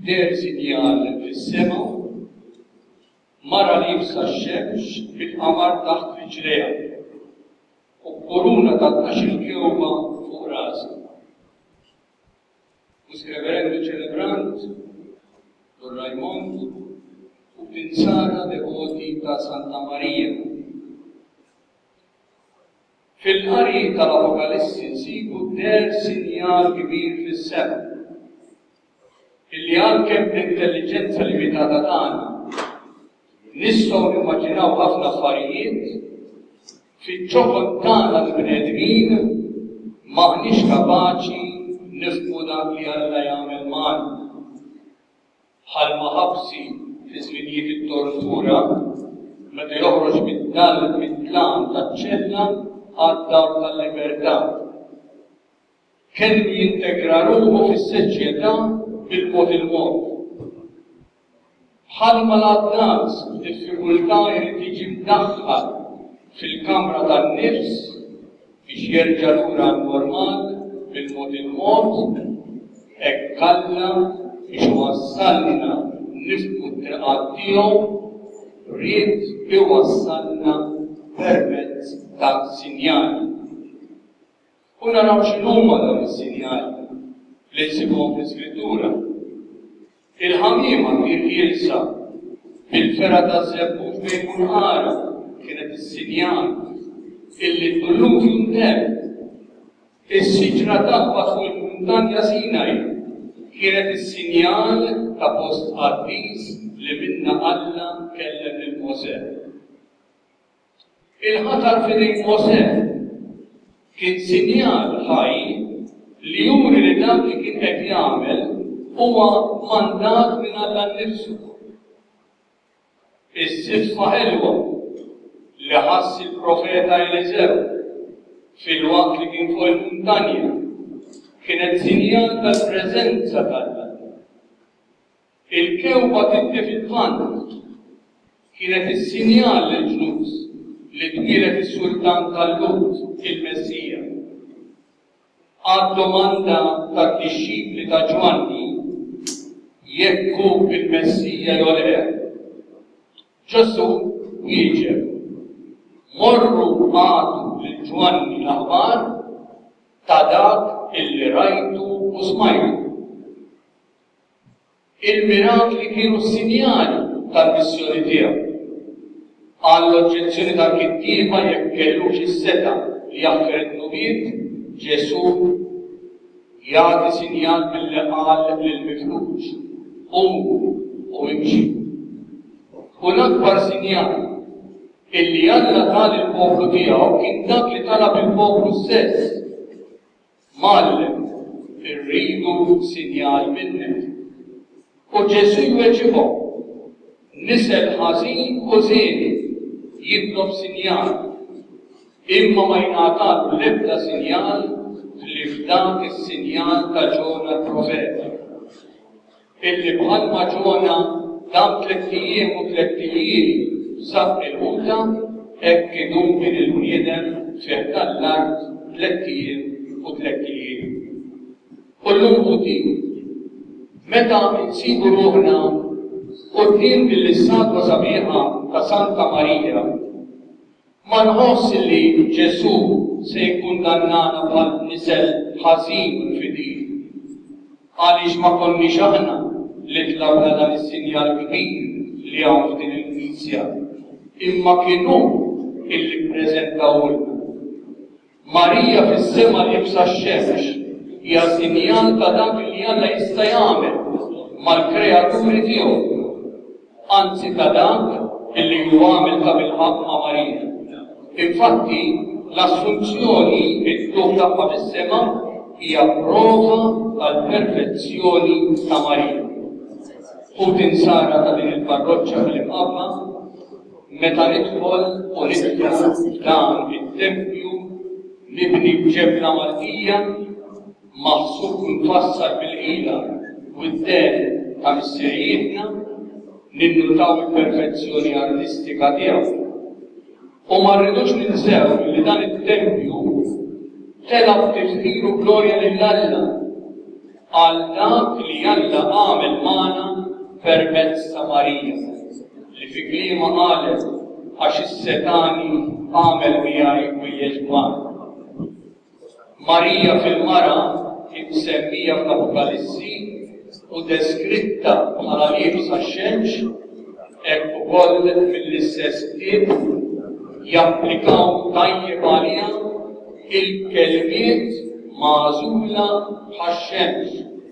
der sinjal fis-sema mara li jibsa x-xemx bil-qamar taħt riġlejha u koruna ta' 12 kewba fuq rasha. Reverendu ċelebrant Don Raimond u Pinsara devoti ta' Santa Marija. Fil-qari tal-Apokalissi nsibu der sinjal kbir fis-sema illi għalkemm bl-intelligenza limitata tagħna nistgħu nimmaġinaw ħafna affarijiet fiċ-ċokol tagħna l-bnedmin m'aħniex kapaċi nifhmu dak li Alla jagħmel magħna. Bħalma ħabsi fi żminijiet it-tortura meta joħroġ mid-tlam taċ-ċella għad-dar tal-libertà. Kellu jintegra ruħu fis-soċjetà bil-mod il-mod. Bħalma l-għaddas b'diffikultà jrid jiġi mdaħħal fil-kamra tan-nifs biex jerġa' lura n-normal bil-mod il-mod, hekk Alla biex wassalna nifhmu t-triqat tiegħu ried iwassalna permezz ta' sinjali. U naraw x'inhuma dawn is-sinjali li nsibuhom fl-Iskrittura. Il-ħamiema irqielsa bil-fera ta' żebbuġ bejn munqara kienet is-sinjal illi t-tulluf jintemm. Is-siġra taqwa fuq il-muntanja Sinaj kienet is-sinjal ta' post qaddis li minna Alla kellem lil Mosè. Il-ħatar fidejn Mosè kien sinjal ħaj li juri li dak li kien qed jagħmel huwa mandat minn Alla nnifsu. Is-siffa ħelwa li ħass il-profeta Eliżew fil-waqt li kien fuq il-muntanja kienet sinjal tal-preżenza tal-Alla. Il-kewba tiddi fil-vant kienet is-sinjal lill-ġnus li twilet is-sultan tal-Lut, il-Messija. Għad-domanda tad-dixxipli ta' Ġwanni jekk hu il-Messija jew le. Ġesu jieġeb morru għadu lil Ġwanni l-aħbar ta' dak illi rajtu u smajtu. Il-mirakli kienu sinjali tal-missjoni tiegħu. Għall-oġġezzjoni tal-kittieba jekk kellux is-seta li jaffer it-nubiet, Ġesu jagħti sinjal milli qal lill-mifluġ u imxi. U l-akbar sinjal illi Alla tal il-poplu tiegħu kien dak li talab il-poplu stess. Mallem irridu sinjal minnek. U Ġesu jweġibhom nisel ħażin u żieni jitlob sinjal, imma ma jingħatalu l-ebda sinjal li f'dak is-sinjal ta' Ġona l-profeta. Illi bħalma Ġona dam 3 ijiem u 3 lili sab il-ħuta hekk idum min il-bniedem fih tal-art 3 ijiem u 3 lili. U llum quti meta nsibu ruħna quddiem l-istatwa sabiħa ta' Santa Marija, ma nħoss li Ġesu se jkundannana bħal nisel ħażin u nfidil. Għaliex ma konniex aħna li tlabna dan is-sinjal kbir li hawn f'din il-Knisja, imma kienu illi ppreżentawlna. Marija fis-sema li jibsa x-xemx hija sinjal ta' dak li Alla jista' jagħmel mal-kreaturi tiegħu. Anzi ta' dak illi jagħmel ta' bil-ħaq ma' Marija. Infatti, l-assunzjoni id-dum tagħha fis-sema hija prova tal-perfezzjoni ta' Marija. U tinsara ta' din il-parroċċa fil-imqabba meta nidħol u nidħol dan it-tempju nibni b'ġebla Maltija maħsub nfassar bil-qila u d-den ta' missirijietna ninnutaw il-perfezzjoni artistika tiegħu. U ma rridux ninsew li dan it-tempju telab tifħiru glorja lill-Alla għal dak li Alla għamel magħna permezz ta' Marija li fi kliema qalet għax is-Setani għamel miegħi wieħed magħna. Marija fil-mara msemmija fl-Apokalissi u deskritta bħala liebsa x-xemx hekk ukoll mill-istess ktieb japplikaw tajjeb għaliha il-kelmiet magħżula bħax-xemx.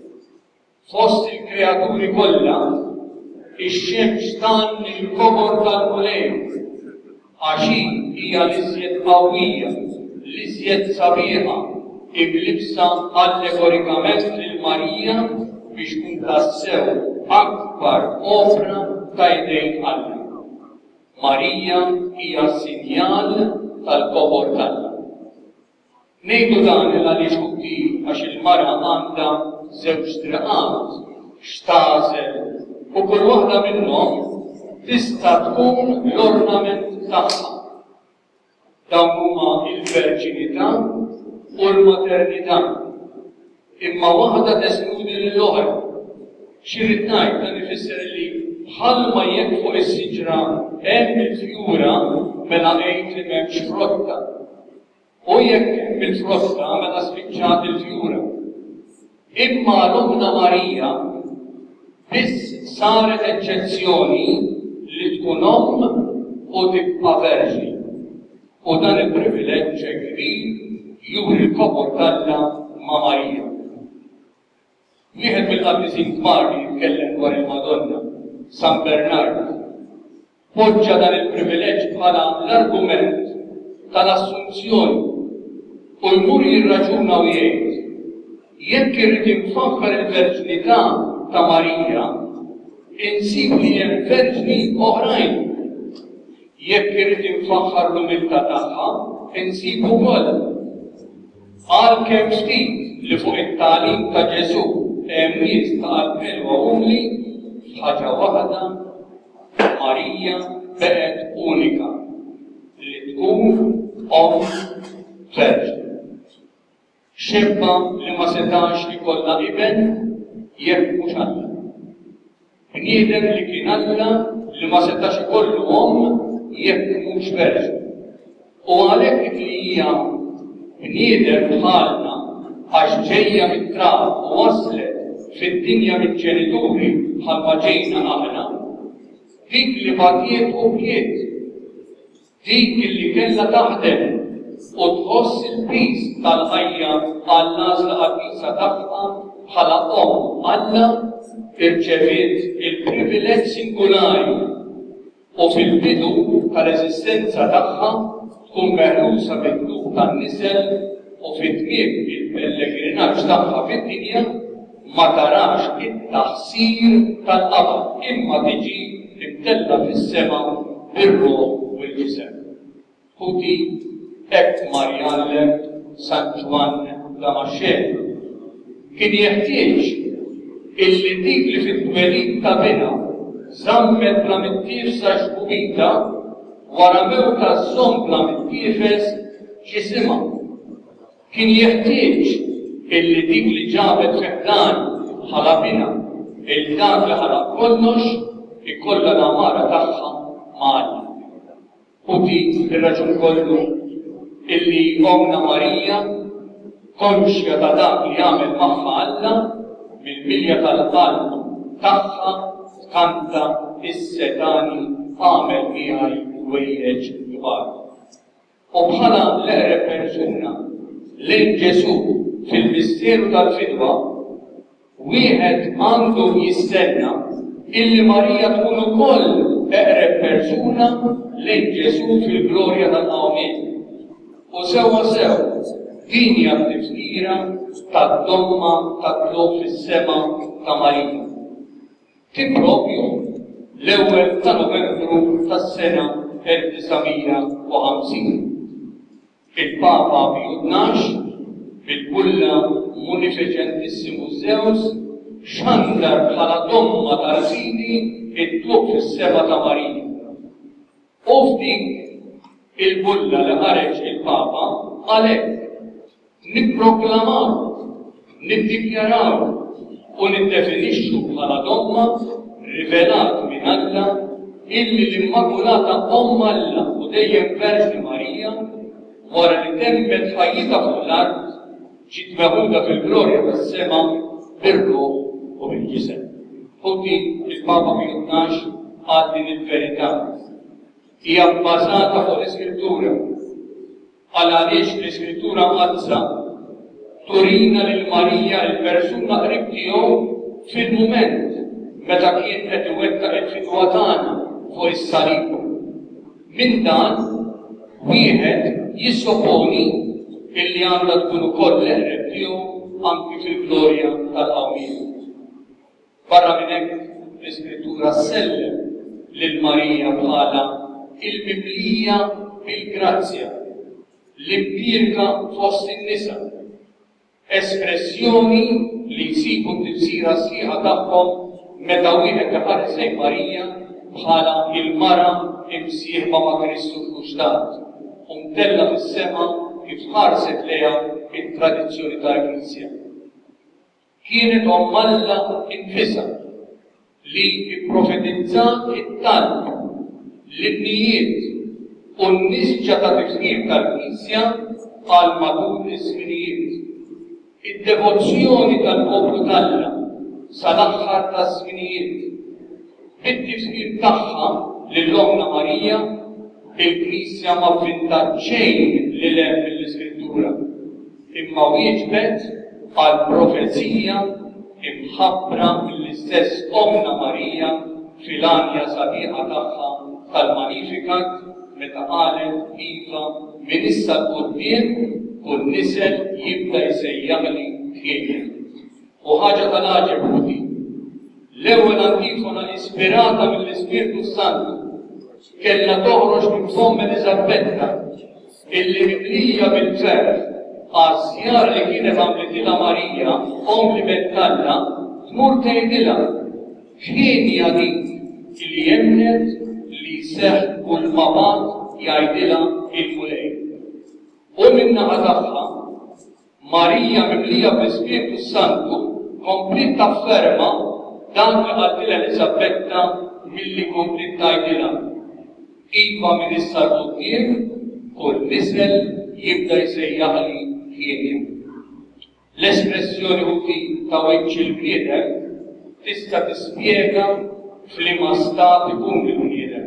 Fost il-kreaturi kollha, ix-xemx tan il-kobor tal-mulej għax hija l-iżjed qawwija, l-iżjed sabiħa, iblibsa allegorikament lil Marija biex tkun tassew akbar opra ta' jdejn Alla. Marija hija sinjal tal-kobor tagħna. Ngħidu dan għaliex uti għax il-mara għandha żewġ triqat x'tażel u kull waħda minnhom tista' tkun l-ornament tagħha. Dawn huma l-verġinità u l-maternità. Imma waħda teskludi lill-oħra. Xirrid ngħid dan ifisser li bħalma jekk fuq is-siġra hemm il-fjura mela ngħid li m'hemmx frotta. U jekk hemm il-frotta mela spiċċat il-fjura. Imma l-Omna Marija biss saret eċċezzjoni li tkun omm u tibqa' verġi. U dan il-privileġġ kbir juri l-kobor tagħna ma' Marija. Wieħed mill-qaddisin kbar li jitkellem dwar il-Madonna, San Bernard, poġġa dan il-privileġġ bħala l-argument tal-assunzjoni u jmur jirraġuna u jgħid jekk irrid infaħħar il-verġnità ta' Marija, insib li hemm verġni oħrajn. Jekk irrid infaħħar l-umiltà tagħha, insib ukoll. Għalkemm ftit li fuq it-tagħlim ta' Ġesu hemm nies ta' qalb ħelwa umli, ħaġa waħda Marija beqgħet unika li tkun omm verġni. Xebba li ma setax ikollha iben jekk mhux Alla. Bniedem li kien Alla li ma setax ikollu omm jekk mhux verġni. U għalhekk li hija bniedem bħalna għax ġejja mit-trab u waslet fid-dinja mill-ġenituri bħalma ġejna aħna, dik li bagħtiet u bkiet, dik li kellha taħdem u tħoss il-piż tal-ħajja għall-għażla qaddisa tagħha bħala omm Alla irċeviet il-privileġġ singolari u fil-bidu tal-eżistenza tagħha tkun meħrusa bid-dub tan-nisel u fit-tmiem il-pellegrinaġġ tagħha fid-dinja ma tarax it-taħsir tal-qabad imma tiġi tibtella fis-sema bir-ruħ u l-ġisem. U dik hekk ma jgħallem San Ġwan Damaxxel. Kien jeħtieġ illi dik li fit-twelid ta' bina żammet bla mittifsa xbubita wara mewta żomm bla mittifes ġisimha. Kien jeħtieġ illi dik li ġabet fiħdan bħala bina il-dak li ħalaq kollox ikollha l-amara tagħha ma' Alla. U dik ir-raġun kollu illi Omna Marija konxja ta' dak li għamel magħha Alla mill-milja tal-qalb tagħha tkanta is-Setani għamel miegħi wejjeġ kbar. U bħala l-eqreb persuna lejn Ġesu fil-misteru tal-fidwa, wieħed għandu jistenna illi Marija tkun ukoll eqreb persuna lejn Ġesu fil-glorja tal-qawmiet. U sewwa sew din hija t-tifkira tad-domma tat-tluq fis-sema ta' Marija. Tippropju l-ewwel ta' Novembru tas-sena 1950. Il-Papa Piju XII bil-bulla Munificentissimus Zeus xandar bħala domma ta' rasidi it-tluq fis-sema ta' Marija. U f'dik il-bulla li ħareġ il-Papa għalhekk nipproklamaw, niddikjaraw u niddefinixxu bħala dogma rivelat minn Alla illi l-Immakulata Omm Alla u dejjem Verġni Marija wara li temmet ħajjitha fuq l-ard ġiet meħuda fil-glorja tas-sema bir-ruħ u bil-ġisem. Ħuddi il-Papa Piju XII qal din il-verità. Hija bbażata fuq l-Iskrittura. Għal għaliex l-Iskrittura mqazza turina lil Marija il-persuna qrib tiegħu fil-mument meta kien qed iwettaq il-fidwa tagħna fuq is-salib. Minn dan wieħed jissoponi illi għandha tkun ukoll l-qrib tiegħu anki fil-glorja tal-qawmija. Barra minn hekk l-Iskrittura sellem lil Marija bħala il-Biblija bil-grazzja, l-impjirka fost in-nisa, espressjoni li jsibu t-tifsira sħiħa tagħhom meta wieħed iħares lejn Marija bħala il-mara imsieħba ma' Kristu f'Kuxtat u mtella fis-sema kif ħarset lejha it-tradizzjoni tal-Knisja. Kienet Omm Alla infisha li pprofetizzat it-talb l-ibnijiet u n-nisġa ta' tifsir tal-Knisja għal matul is-żminijiet. Id-devozzjoni tal-poplu tagħna sal-aħħar tas-żminijiet. Bit-tifsir tagħha lill-Omna Marija, il-Knisja ma ffintat xejn li hemm mill-Iskrittura, imma wieġbet għal profezija imħabbra mill-istess Omna Marija fil-għanja sabiħa tagħha tal-Magnificat meta qalet iva minn issa l-qudiem kull nisel jibda jsejjaħli ħiegħ. U ħaġa tal-għaġeb ħudi. L-ewwel antifona ispirata mill-Ispirtu Santu kellha toħroġ minn fomm Elisabetta illi mimlija bil-ferħ għas-żjar li kienet għamlitilha Marija omm li bettalla tmur tgħidilha x'kien hija dik illi jemnet li seħħ kull ma bagħad jgħidilha il-mulej. U min-naħa tagħha Marija mimlija bl-Ispirtu Santu komplit tafferma dan li qaltilha Elisabetta milli komplit tgħidilha. Iva minn issa l-qudiem kull nisel jibda jsejjaħli ħiegħ. L-espressjoni ħuti ta' wiċċ il-bniedem tista' tispjega f'liema stat ikun il-bniedem.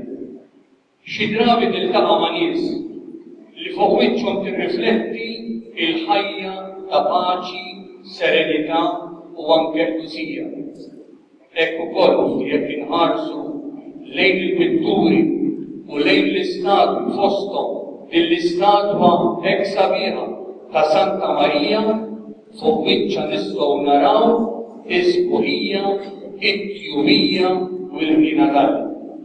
Xi drabi tiltaqa' ma' nies li fuq wiċċhom tirrifletti il-ħajja ta' paċi, serenità u anke ħdusija. Hekk ukoll jekk inħarsu lejn il-pitturi u lejn l-istatwi fosthom lill-istatwa hekk sabiħa ta' Santa Marija fuq wiċċha nistgħu naraw is-sbuħija, it-tjumija u l-ħinatal.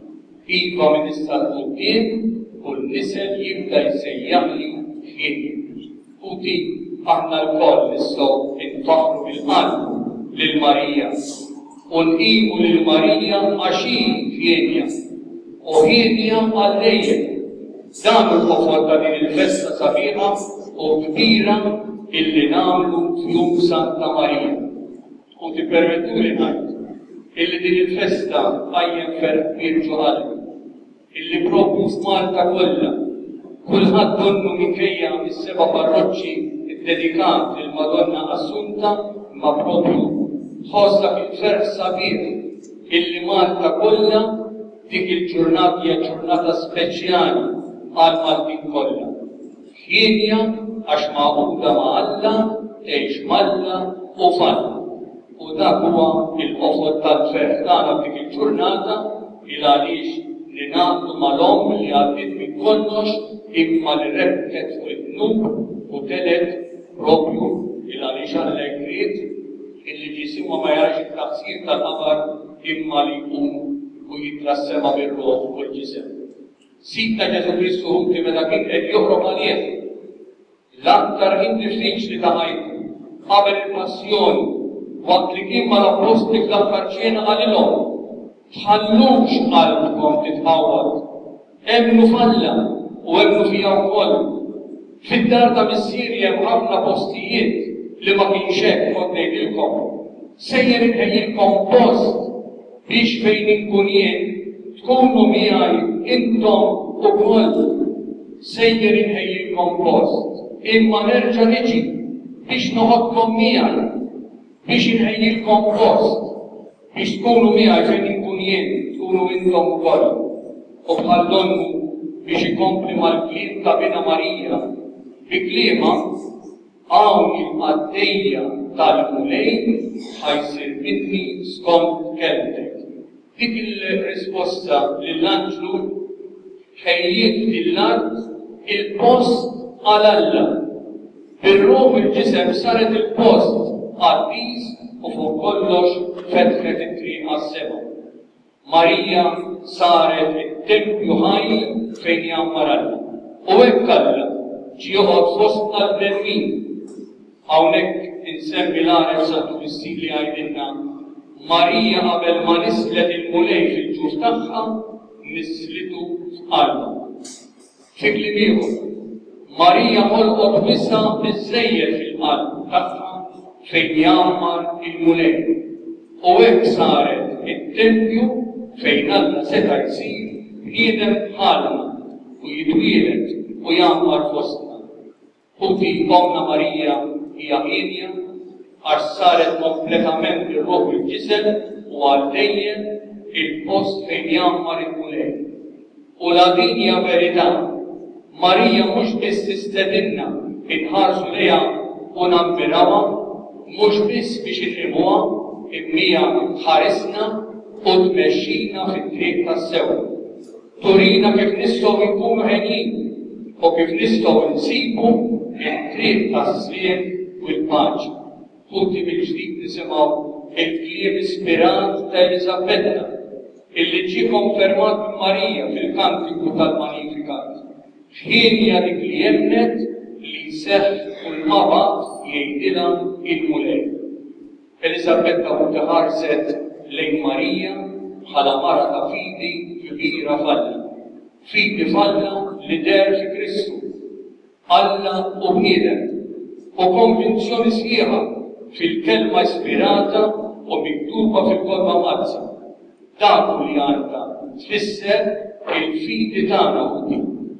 Iva minn issa l-qudiem kull nisel jibda jsejjaħli ħiegħ. Udi aħna l-koll nistgħu intoħru bil-qalb lil Marija u nqimu lil Marija għaxin ħiegħ u ħiegħ għal dejjem. Dan il-qofol ta' din il-festa sabiħa u kbira illi nagħmlu f'jum Santa Marija. U tippermettuli ngħid illi din il-festa qajjem ferħ kbir ġo qalbi illi proprju f'Malta kollha kulħadd donnu minkejja mis-seba' parroċċi ddedikat lill-Madonna Assunta ma proprju tħossha fil-ferħ sabiħ illi Malta kollha dik il-ġurnata hija ġurnata speċjali għal Maltin kollha. Ħiegħ għax magħquda ma' Alla tgħix Malla u Falla. U dak huwa l-qofol tal-ferħ tagħna dik il-ġurnata il għaliex li nagħtu mal-omm li għaddiet minn kollox imma li rebket fuq it-tnub u telet propju il għaliex għalhekk ried illi ġisimha ma jarax it-taqsir tal-qabar imma li jqum u jitrassema bir-ruħ u l-ġisem. Sidna Ġesu Kristu ħuti meta kien qed joħrob għalih l-aktar ħin diffiċli ta' ħajtu qabel il-passjoni waqt li kien mal-apostli fl-aħħar ċena għalilhom tħallux qalbkom titħawwad, emnu f'Alla u emnu fija wkoll. Fid-dar ta' Missierja hemm ħafna postijiet li ma kienx hekk kont ngħidilkom. sejjer inħejjilkom post biex fejn inkun jien tkunu miegħi intom ukoll. Sejjer inħejjilkom post, imma nerġa' niġi biex noħodkom miegħi, biex inħejjilkom post, biex tkunu miegħi fejn inkun jien, tkunu intom ukoll. U bħal donnu biex ikompli mal-kliem ta' Bina Marija bi kliema hawn il-għaddejja tal-mulej ħajsir minni skont kelmtek. Dik il-risposta lill-anġlu ħejjiet fil-art il-post għal-Alla. Bir-ruħ il-ġisem saret il-post għal-Pis u fuq kollox fetħet it-triq għas-sema. Marija saret it-tempju ħaj fejn jammar Alla. U hekk Alla ġie joqgħod fostna l-bnedmin. Hawnhekk insemmi l-għareb Santu Kristi li għajdilna Marija qabel ma nislet il-mulej fil-ġuf tagħha nislitu f'qalba. Fi kliem ieħor, Marija ħolqot wisha biżżejjed fil-qalb tagħha fejn jammar il-mulej. U hekk saret it-tempju fejn Alla seta' jsir bniedem bħalna u jitwieled u jammar fostna. U omna Marija hija ħinja għax saret kompletament ir-ruħ il-ġisem u għaddejjem il-post fejn jammar il-mulej. U la din hija verità. Marija mhux biss tistedinna inħarsu lejha u nammirawha, mhux biss biex inqimuha, imma tħarisna u tmexxina fit-triq tas-sew. Turina kif nistgħu nkunu ħejjin u kif nistgħu nsibu it-triq tas-sliem u l-paċi. Tutti bil-ġdid nisimgħu il-kliem ispirat ta' Elisabetta illi ġie konfermat minn Marija fil-kantiku tal-Magnificat. F'ħin hija dik li jemnet li seħħ kull ma bagħad jgħidilha il-mulej. Elisabetta ħarset lejn Marija bħala mara ta' fidi kbira falla. Fidi falla li der fi Kristu. Alla u bniedem u konvinzjoni sħiħa fil-kelma ispirata u miktuba fil-kolma mazza. Dak li għandha tfisser il-fidi tagħna u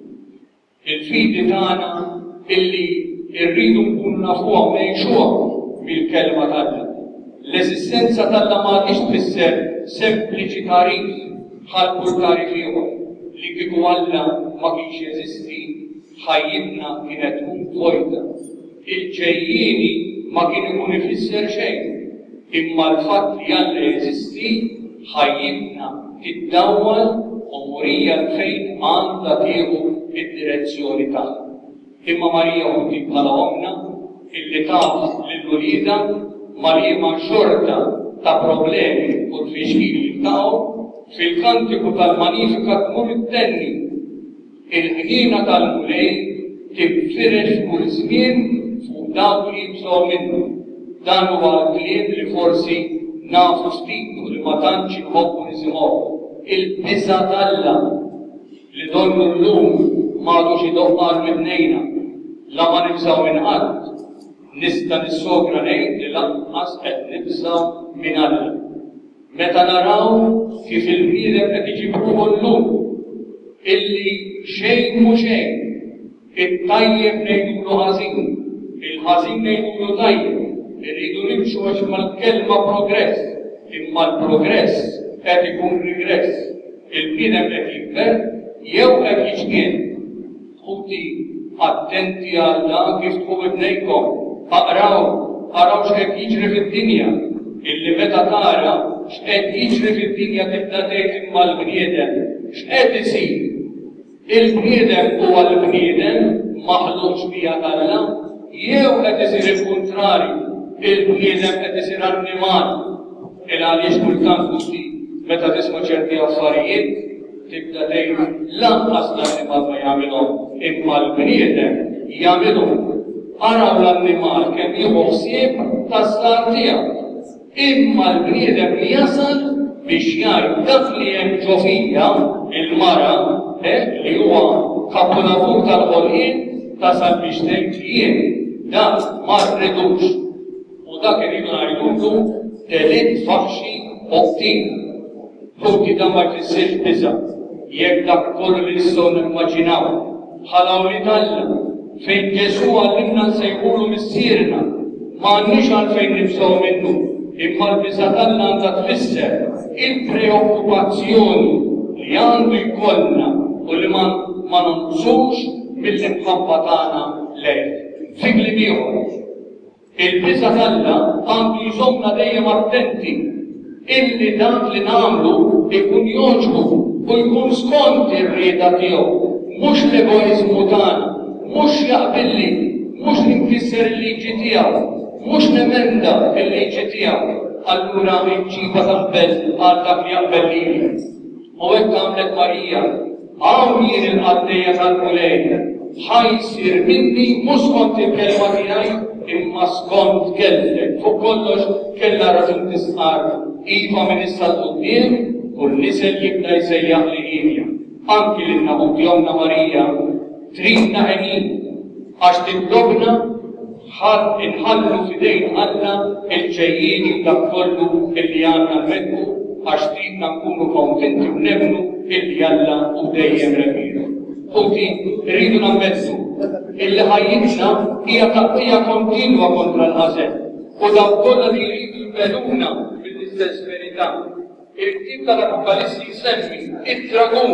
il-fidi tagħna illi rridu nkunu nafuha u ngħixuha bil-kelma tagħna. L-esistenza tagħna m'għadix tfisser sempliċi tarif bħal kull tarif ieħor li kieku Alla ma kienx jeżisti ħajjitna kienet tkun vojta. Il-ġejjieni ma kien ikun ifisser xejn, imma l-fatt li Alla jeżisti ħajjitna tiddawwal u murija fejn għandha tieħu id-direzzjoni tagħha. Imma Marija ħuti bħala omna illi taf lill-wlieda Marija xorta ta' problemi u tfixkili tagħhom fil-kantiku tal-Magnificat tmur ittenni. Il-ħniena tal-mulej tinfirex kull żmien fuq dawk li jibżgħu minnu. Dan huwa l-kliem li forsi nafu ftit u li ma tantx inħobbu nisimgħu. Il-biża' Alla li donnu llum m'għadux idoqqar minnejna la ma nibżgħu minn ħadd. Nista' nissogra ngħid li lanqas qed nibżgħu minn Alla. Meta naraw kif il-bniedem qed iġibruhu llum illi xejn mhu xejn, it-tajjeb ngħidulu ħażin, il-ħażin ngħidulu tajjeb, irridu nimxu għax mal-kelma progress, imma l-progress qed ikun regress. Il-bniedem qed jikber jew qed jiġgien. Ħuti attenti għal dan kif tħu bnejkom, araw x'qed jiġri fid-dinja, illi meta tara x'qed jiġri fid-dinja tibda tgħid imma l-bniedem x'qed isir. Il-bniedem huwa l-bniedem maħluq bija Alla, jew qed isir il-kuntrarju, il-bniedem qed isir annimal. Il għaliex kultant tutti meta tisma' ċerti affarijiet tibda tgħid lanqas l-annimal ma jagħmilhom, imma l-bniedem jagħmilhom. Araw l-annimal kemm jieħu ħsieb tas-sar tiegħu. Imma l-bniedem li jasal biex jgħid dak li hemm ġofija il-mara li huwa kapolavur tal-ħolqien tasal biex tgħid jien dak ma rridux. U dak iridu ngħidulu telit faxxi oqtin. Fruti da ma jfissirx biża. Jekk dak kollu li nistgħu nimmaġinaw bħala Talla fejn Ġesu għallimna nsejħulu missierna m'għandniex għalfejn nibżgħu minnu, imma l-biża' Talla għandha tfisser il-preokkupazzjoni li għandu jkollna u li ma nonqsux mill-imħabba tagħna lejh. Fi kliem ieħor, il-biża' Talla għandu jżommna dejjem attenti illi dak li nagħmlu ikun jogħġbu u jkun skont ir-rieda tiegħu, mhux l-egoiżmu tagħna, mhux jaqbilli, mhux ninkisser il-liġi tiegħu, mhux nemenda il-liġi tiegħu, allura nġiba taqbel għal dak li jaqbel lili. U hekk għamlet Marija, hawn jien il-qaddejja tal-mulej, ħajsir minni mhux skont il-kelma tiegħi imma skont kelmek. Fuq kollox kellha raġun tisqar iva minn issa l-quddiem u l-nisel jibda jsejjaħ li Ilja. Anki l-naħut jomna Marija tridna ħenin għax titlobna inħallu fidejn Alla il-ġejjieni dak kollu illi għandna nwettqu għax tridna nkunu konvinti u nemnu illi Alla u dejjem rebbieħ. Punti rridu nammettu illi ħajjitna hija taqtija kontinwa kontra l-ħażen u dak kollha li jridu jbeduna bil-istess verità. Il-ktieb tal-Apokalissi jsemmi id-dragun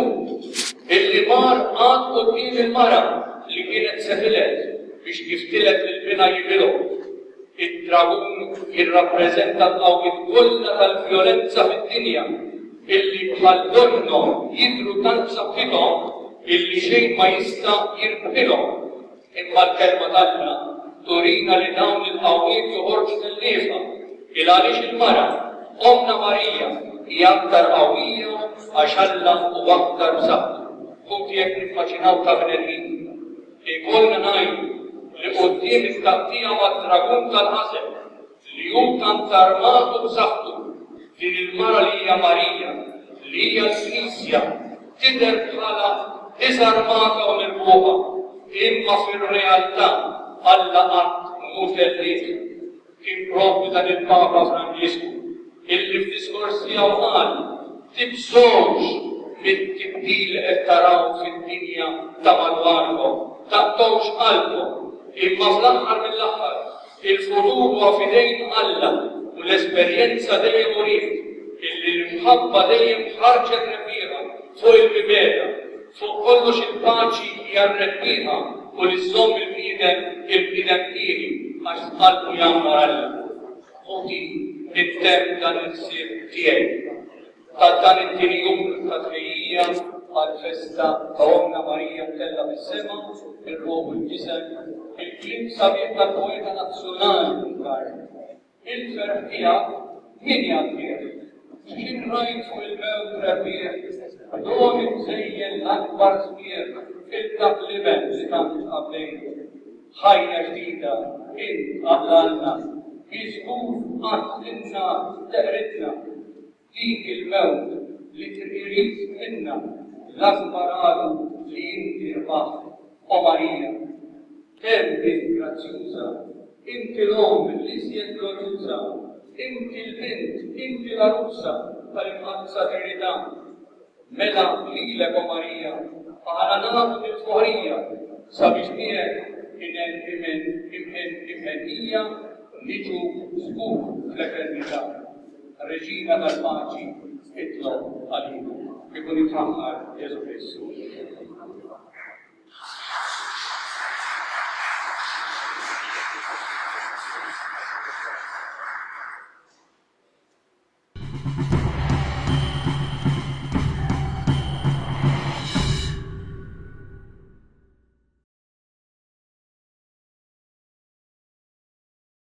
illi mar għad quddiem il-mara li kienet sefilet biex tiftilet lill-bina jibilgħu. Id-dragun jirrappreżenta l-qawwiet kollha tal-vjolenza fid-dinja illi bħal donnhom jidhru tant b'saħħithom illi xejn ma jista' jirbħilhom. Imma l-kelma Talla turina li dawn il-qawwiet joħorġu mill-niefa il għaliex il-mara Omna Marija hija aktar qawwija għax Alla huwa aktar b'saħħtu. Punti jekk nimmaġinaw ta' bnedmin ikollna ngħidu li quddiem it-taqtija mad-dragun tal-ħaseb li hu tant armat u b'saħħtu din il-mara li hija Marija li hija l-Knisja tidher bħala disarmata u mirbuħa imma fir-realtà Alla qatt mhu telliet. Kien proprju dan il-Papa Franġisku illi f'diskors tiegħu qal tibżgħux mit-tibdil qed taraw fid-dinja ta' madwarkom, taqtgħux qalbkom, imma fl-aħħar mill-aħħar il-futur huwa f'idejn Alla u l-esperjenza dejjem uriet illi l-imħabba dejjem ħarġet rebbieħa fuq il-bibeda, fuq kollox il-paċi hija rebbieħa u li żżomm il-bniedem tiegħi għax qalbu jammar Alla. Ħudi nittemm dan il-ħsieb tiegħi ta' dan it-tieni jum ta' tħejjija għall-festa ta' Omna Marija mtella fis-sema, ir-ruħ u l-ġisem, il-kliem sabiħ tal-poeta nazzjonali Bulgari. Il-ferħ tiegħek min jagħtih? X'in rajt fuq il-mewt rebbieħ, dom imżejjel akbar żmien il-dak liben li tant qablejtu. Ħajja ġdida int għadlalna jiżgur għatlinna teqritna dik il-mewt li trid minna l-akbar għadu li inti rbaħ o Marija. Terbi grazzjuża, inti l-om li sjed glorjuża, inti l-bint, inti l-aruzza tal-imqadsa Trinità. Mela lilek o Marija, għala nafu il-fuħrija sabiex miegħek imħennija niġu żgur fl-eternità. Reġina tal-paċi itlob għalina. Ikun ifraħħar Ġesu Kristu.